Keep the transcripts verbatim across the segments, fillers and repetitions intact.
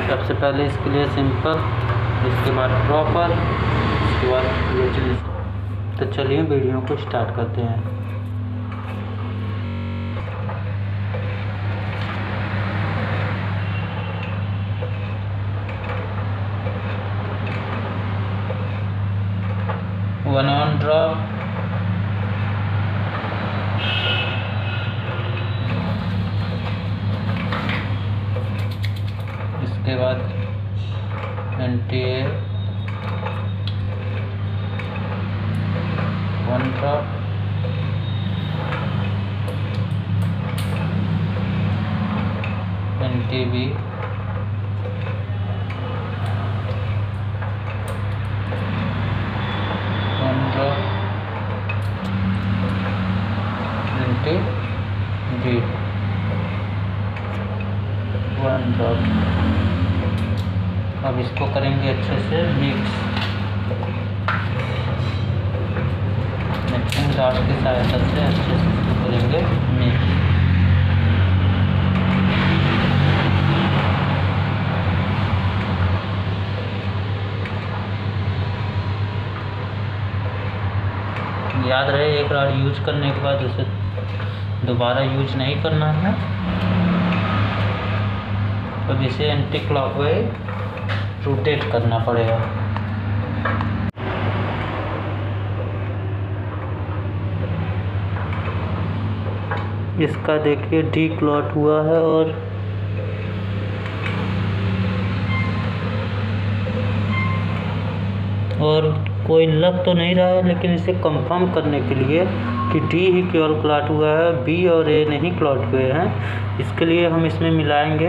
सबसे पहले इसके लिए सिंपल, इसके बाद प्रॉपर, इसके बाद रेजोल्यूशन। तो चलिए वीडियो को स्टार्ट करते हैं। वन ऑन ड्रॉप, इसके बाद anti A, one drop, anti B, one drop, anti B, one drop. अब इसको करेंगे अच्छे से मिक्स, मिक्सिंग जार की सहायता से अच्छे से इसको करेंगे मिक्स। याद रहे एक बार यूज करने के बाद उसे दोबारा यूज नहीं करना है। अब इसे एंटी क्लॉकवाइज रोटेट करना पड़ेगा। इसका देखिए डी क्लॉट हुआ है और और कोई लग तो नहीं रहा है, लेकिन इसे कंफर्म करने के लिए कि डी ही केवल क्लॉट हुआ है, बी और ए नहीं क्लॉट हुए हैं, इसके लिए हम इसमें मिलाएंगे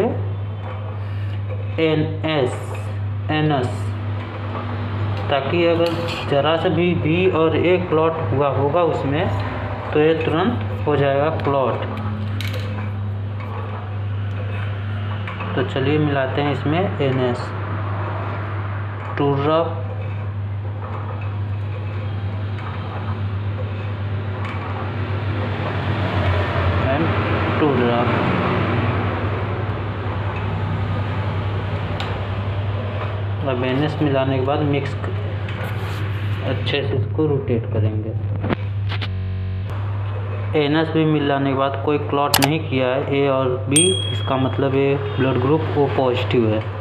एन एस एन एस, ताकि अगर ज़रा से भी बी और ए क्लॉट हुआ होगा उसमें तो ये तुरंत हो जाएगा क्लॉट। तो चलिए मिलाते हैं इसमें N S, two drop, and two drop. अब एन एस मिलाने के बाद मिक्स अच्छे से इसको रोटेट करेंगे। एन एस भी मिलाने के बाद कोई क्लॉट नहीं किया है ए और बी, इसका मतलब ये ब्लड ग्रुप ओ पॉजिटिव है।